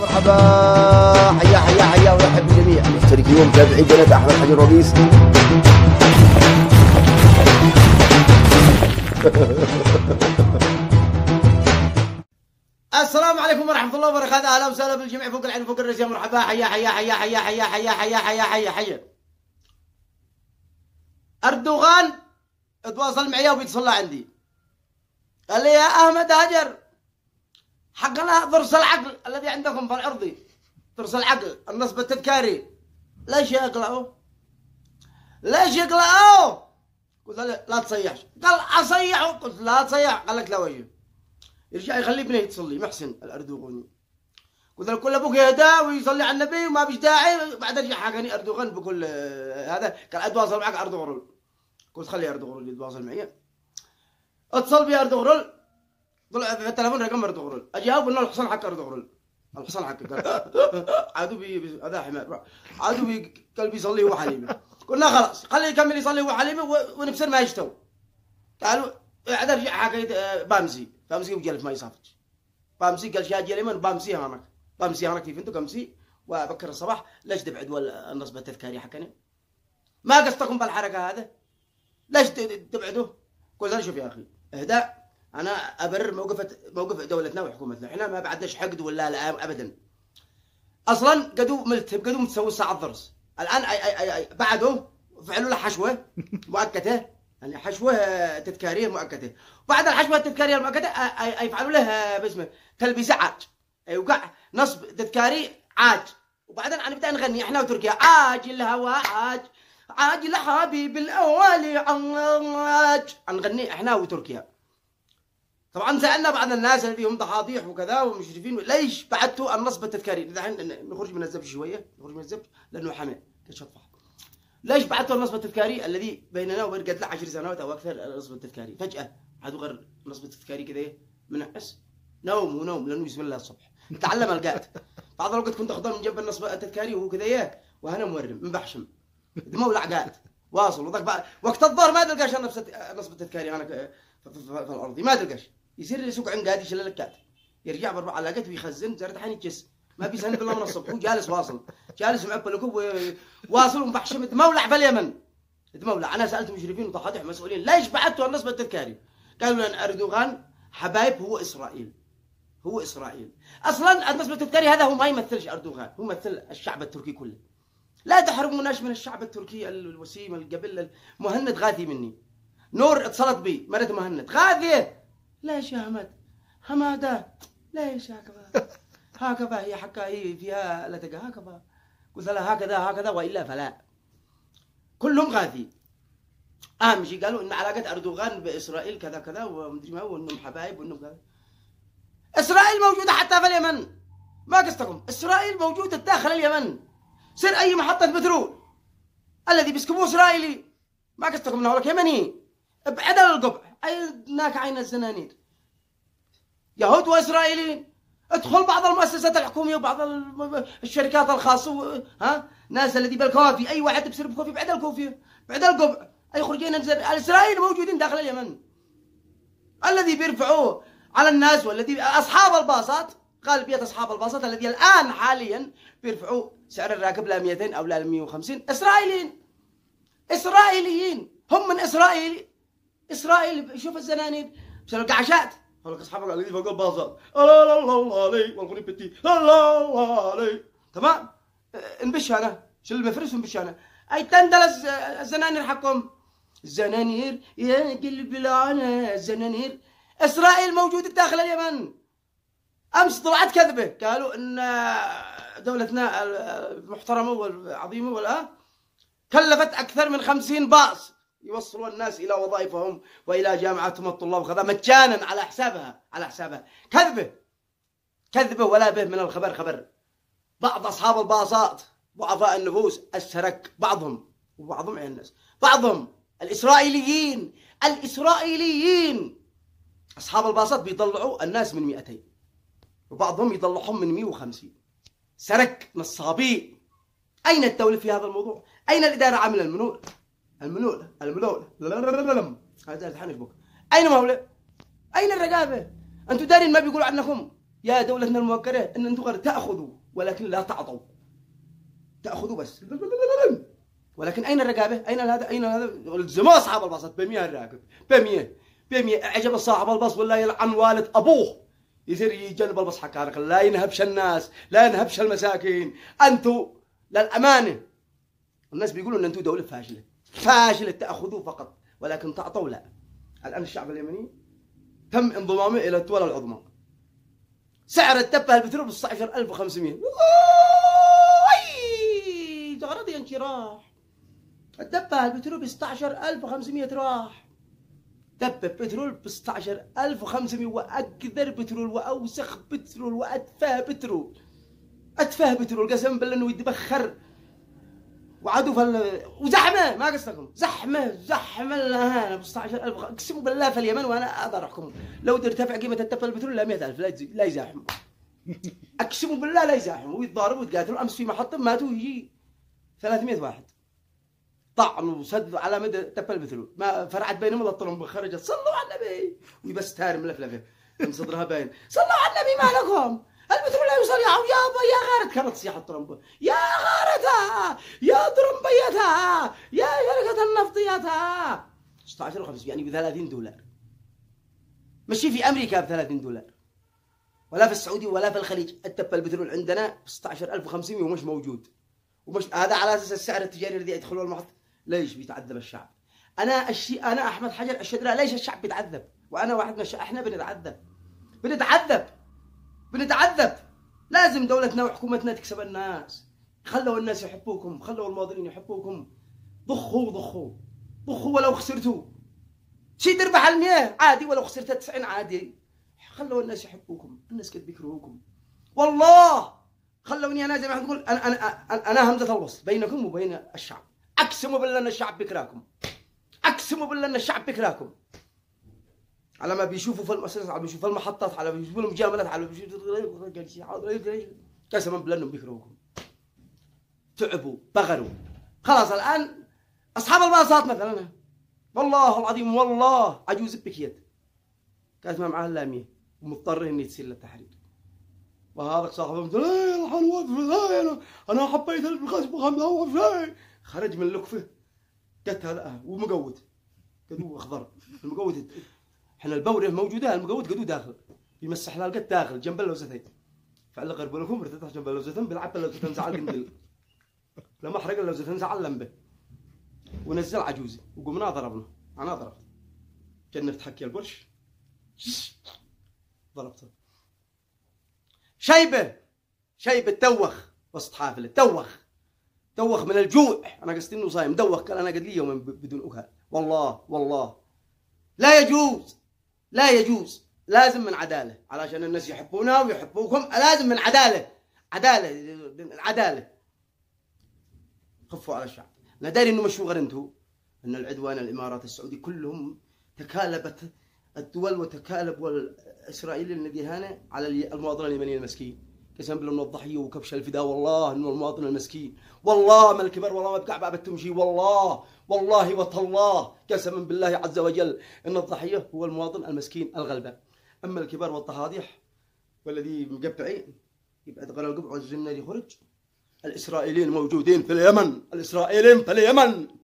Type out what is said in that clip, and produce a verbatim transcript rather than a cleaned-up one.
مرحبا، حيا حيا حيا ويرحب بالجميع المشتركين متابعي قناة أحمد حجر رئيس. السلام عليكم ورحمة الله وبركاته، أهلا وسهلا بالجميع فوق العين فوق الرأس، يا مرحبا، حيا حيا حيا حيا حيا حيا حيا حيا حيا حيا. أردوغان تواصل معي وبيتصل عندي، قال لي يا أحمد هاجر حقنا ضرس العقل الذي عندكم في الأرضي، ضرس العقل النصب التذكاري ليش يقلعوه؟ ليش يقلعوه؟ قلت له لا تصيحش، قال أصيحه، قلت لا تصيح، قال لك لا وجه، يرجع يخلي ابنه يتصلي محسن الأردوغاني، قلت له كل أبوك يهدى ويصلي على النبي وما بيش داعي، بعد رجع حكاني أردوغان بكل هذا، قال أتواصل معك أردوغرل، قلت خلي أردوغرل يتواصل معي، اتصل بي أردوغرل، طلع في التليفون رقم أردوغرل، أجاوب إنه الحصان حق أردوغرل، الحصان حق قال عادوا بي هذا حمار، عادوا بي قال بيصلي هو حليمه، قلنا خلاص خليه يكمل يصلي هو حليمه ونفسر ما يشتو، قالوا عاد رجع حكى بامسي، بامسي وجلف ما يصافتش، بامسي قال شاجي اليمن بامسي هانك، بامسي هانك كيف انتو كمسي وبكر الصباح ليش تبعدوا النصب التذكاري حكني؟ ما قصدكم بالحركه هذا؟ ليش تبعدوه؟ قلت له شوف يا اخي اهدى، أنا أبرر موقف موقف دولتنا وحكومتنا، إحنا ما بعدناش حقد ولا لا أبدا. أصلاً قدوا ملتهب قدوا متسوي ساعة ضرس، الآن أي أي أي أي بعده فعلوا له حشوة مؤقتة، يعني حشوة تذكارية مؤقتة، وبعد الحشوة التذكارية المؤقتة أي يفعلوا له باسمه تلبيسة عاج، يوقع نصب تذكاري عاج، وبعدين أنا نبدأ نغني إحنا وتركيا عاج الهوى عاج عاج لحبيب الأولي عاج، نغني إحنا وتركيا. طبعا سالنا بعض الناس الذين هم ضحاضيح وكذا ومشرفين ليش بعدتوا النصب التذكاري؟ الحين نخرج من الزبج شويه، نخرج من الزبج لانه حمى كشطفح. ليش بعدتوا النصب التذكاري الذي بيننا وبين قد له عشر سنوات او اكثر النصب التذكاري؟ فجاه عاد غير النصب التذكاري كذا منعس نوم ونوم لانه بسم الله الصبح تعلم القات. بعض الوقت كنت اخضر من جنب النصب التذكاري وهو كذا وانا مورم مبحشم دمولع قات واصل وذاك وقت الظهر ما تلقاش النصب التذكاري انا في الارض ما تلقاش، يصير يسوق عند قاعد يشيل لكات، يرجع باربع علاقات ويخزن زرد حين يجس ما بيسهل بالله من الصبح، هو جالس واصل جالس معبى لكم واصل ومبحشم مولع في اليمن مولع. انا سالت مشرفين وضحايا مسؤولين ليش بعدتوا النصب التذكاري؟ قالوا لان اردوغان حبايب هو اسرائيل، هو اسرائيل اصلا النصب التذكاري هذا هو ما يمثلش اردوغان، هو يمثل الشعب التركي كله. لا تحرموناش من الشعب التركي الوسيم القبل. مهند غاثي مني، نور اتصلت بي مرت مهند غاثية ليش يا احمد؟ حماده ليش هكذا؟ هكذا هي حكا هي فيها لا تلقى هكذا، قلت لها هكذا هكذا والا فلا. كلهم غاثي. اهم شيء قالوا ان علاقه اردوغان باسرائيل كذا كذا ومدري ما وانهم حبايب وانهم كذا. اسرائيل موجوده حتى في اليمن، ما قصدكم، اسرائيل موجوده داخل اليمن، سر اي محطه بترول الذي بيسكبوه اسرائيلي، ما قصدكم انه لك يمني بعدل القبع، اي هناك عين الزنانير يهود واسرائيليين. ادخل بعض المؤسسات الحكوميه وبعض الشركات الخاصه ها ناس الذي بالكوافي، اي واحد بيصير بكوفي بعد الكوفيه بعد القبع، اي خرجين الاسرائيليين موجودين داخل اليمن، الذي بيرفعوه على الناس والذي اصحاب الباصات، غالبيه اصحاب الباصات الذي الان حاليا بيرفعوا سعر الراكب ل مئتين او ل مئة وخمسين اسرائيليين، اسرائيليين هم من اسرائيل. اسرائيل شوف الزنانير بسبب قعشات، هذول اصحابك الذي فوق الباصات لا لا لا لا علي والغني بتي لا لا لا علي تمام. انبش انا شو المفرس انبش انا اي تندل الزنانير حقهم، الزنانير يا قلبي العنا الزنانير. اسرائيل موجوده داخل اليمن. امس طلعت كذبه قالوا ان دولتنا المحترمه والعظيمه والآن كلفت اكثر من خمسين باص يوصلوا الناس الى وظائفهم والى جامعاتهم الطلاب وكذا مجانا على حسابها على حسابها. كذبه كذبه ولا به من الخبر خبر. بعض اصحاب الباصات ضعفاء النفوس السرك بعضهم وبعضهم عين الناس بعضهم الاسرائيليين الاسرائيليين اصحاب الباصات بيطلعوا الناس من مئتين وبعضهم يطلعهم من مئة وخمسين. سرك نصابين. اين الدوله في هذا الموضوع؟ اين الاداره عامله المنوله المنوله المنوله هذا الحين بك اين مولى؟ اين الرقابه؟ انتم دارين ما بيقولوا عنكم يا دولتنا الموقرة ان انتم تاخذوا ولكن لا تعطوا. تاخذوا بس، ولكن اين الرقابه؟ اين هذا؟ اين هذا؟ الزموا اصحاب الباصات ب مئة الراكب، ب مئة ب مئة. اعجب صاحب الباص ولا يلعن والد ابوه يصير يجنب الباص حكارك، لا ينهبش الناس، لا ينهبش المساكين. انتم للامانه الناس بيقولوا ان انتم دوله فاشله، فاشله تاخذوا فقط ولكن تعطوا لا. الان الشعب اليمني تم انضمامه الى الدول العظمى. سعر الدبه البترول ب ستة عشر ألف وخمسمئة. وي تغرضي انت راح الدبه البترول ب ستة عشر ألف وخمسمئة راح. دبه بترول ب ستة عشر ألف وخمسمئة، واكثر بترول واوسخ بترول واتفه بترول، اتفه بترول قسما بالله انه يتبخر وعدو فل... وزحمه ما قصدكم، زحمه زحمه لهنا ب ستة عشر ألف. اقسم بالله في اليمن وانا اقدر احكم لو ترتفع قيمه الدبه البترول ل مئة ألف لا يز... لا يزاحموا. اقسم بالله لا يزاحموا ويتضاربوا ويتقاتلوا. امس في محطه ماتوا يجي ثلاثمئة واحد، طعن وسد على مدى دبه البترول، ما فرعت بينهم الا الطلمبه خرجت. صلوا على النبي وبس تاري ملفلفه من صدرها باين. صلوا على النبي ما لكم البترول لا يوصل يا يابا يا غارت. كانت تصيح الطرمبه يا غارتها يا طرمبيتها يا شركه النفطيتها. ستة عشر وخمسمئة يعني ب ثلاثين دولار. ماشي في امريكا ب ثلاثين دولار ولا في السعوديه ولا في الخليج. الدبه البترول عندنا ب ستة عشر ألف وخمسمئة ومش موجود، ومش هذا على اساس السعر التجاري الذي يدخلوا المحطه. ليش بيتعذب الشعب؟ انا الشيء انا احمد حجر الشدراء ليش الشعب بيتعذب؟ وانا واحد من الشعب. احنا بنتعذب بنتعذب بنتعذب. لازم دولتنا وحكومتنا تكسب الناس. خلوا الناس يحبوكم، خلوا المواطنين يحبوكم. ضخوا ضخوا ضخوا ولو خسرتوا شي تربح المياه عادي، ولو خسرت تسعين عادي. خلوا الناس يحبوكم، الناس قد بيكرهوكم والله. خلوني انا زي ما تقول انا انا انا همزه الوصل بينكم وبين الشعب. اقسم بالله ان الشعب بيكراكم، اقسم بالله ان الشعب بيكراكم. على ما بيشوفوا في المؤسسات، على ما بيشوفوا في المحطات، على ما بيشوفوا المجاملات، على ما بيشوفوا قسما بالله انهم بيكرهوكم. تعبوا بغروا خلاص. الان اصحاب الباصات مثلا والله العظيم والله عجوز بكيت كانت ما معها الا مية ومضطر اني تسير للتحرير. وهذا صاحبهم قال ايه راح نوقف انا انا حبيت الغصب خمسة. خرج من لكفه قلت هذا ومقوت قدو اخضر المقوت. احنا البوره موجوده، المقوت قدو داخل يمسح لها القد داخل جنب اللوزتين. فعل قرب لكم ارتاح جنب اللوزتين بيلعب اللوزتين زعل قنديل لما حرق اللوزتين زعل لمبه ونزل عجوزي وقمنا ضربنا. انا ضربت كان حكي البرش ضربته شيبه شيبه توخ وسط حافله. توخ توخ من الجوع. انا قصدي انه صايم دوخ. قال انا قد لي يوم بدون اكل. والله والله لا يجوز لا يجوز. لازم من عداله علشان الناس يحبونا ويحبوكم. لازم من عداله عداله عداله. خفوا على الشعب. انا داري انه مش شغل انتم ان العدوان الامارات السعودي كلهم تكالبت الدول وتكالب والاسرائيلي الذي هان على المواطن اليمني المسكين. قسم بالله انه الضحيه وكبش الفداء. والله انه المواطن المسكين والله ما الكبر والله ما بقع باب التمشي. والله والله وتالله قسما بالله عز وجل ان الضحيه هو المواطن المسكين الغلبان. اما الكبار والطهاضيح والذي مقبعين يبقى غير القبع والجنه يخرج. الاسرائيليين موجودين في اليمن. الاسرائيليين في اليمن.